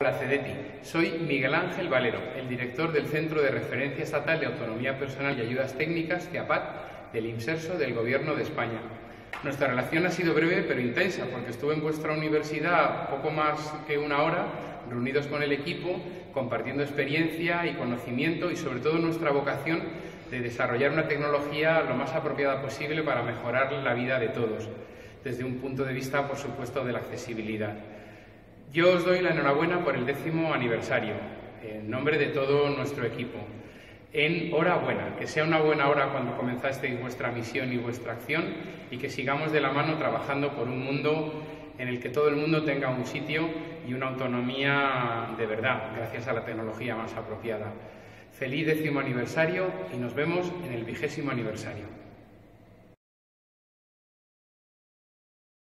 Hola CEDETI, soy Miguel Ángel Valero, el director del Centro de Referencia Estatal de Autonomía Personal y Ayudas Técnicas, CEAPAT, del IMSERSO del Gobierno de España. Nuestra relación ha sido breve pero intensa, porque estuve en vuestra universidad poco más que una hora, reunidos con el equipo, compartiendo experiencia y conocimiento y sobre todo nuestra vocación de desarrollar una tecnología lo más apropiada posible para mejorar la vida de todos, desde un punto de vista, por supuesto, de la accesibilidad. Yo os doy la enhorabuena por el 10º aniversario, en nombre de todo nuestro equipo. Enhorabuena, que sea una buena hora cuando comenzasteis vuestra misión y vuestra acción y que sigamos de la mano trabajando por un mundo en el que todo el mundo tenga un sitio y una autonomía de verdad, gracias a la tecnología más apropiada. Feliz 10º aniversario y nos vemos en el 20º aniversario.